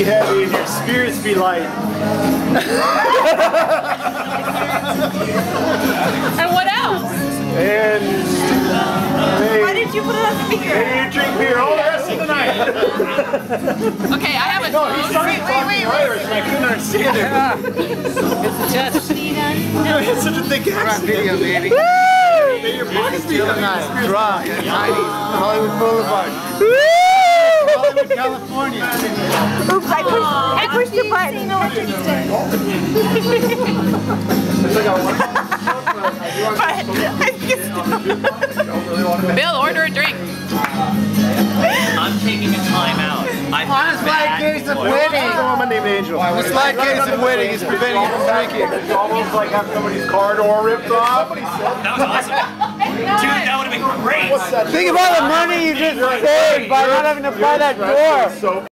be heavy and your spirits be light. And what else? And why did you put it on speaker? Maybe you drink beer all the rest of the night. Okay, I have a No, he started talking Irish and I couldn't understand it. It's a test. No, he had such a thick accent. Video, baby. May your voice be heavy. Drunk. Hollywood Blvd. Hollywood, California. Oops, I pushed the button. Bill, order a drink. I'm taking a time out. On a slight case of winning. My name is Angel. A slight case of winning is preventing you from drinking. It's almost like having somebody's car door ripped off. That was awesome. Dude, that would have been great. What's that? Think of all the money you just saved by not having to buy that door.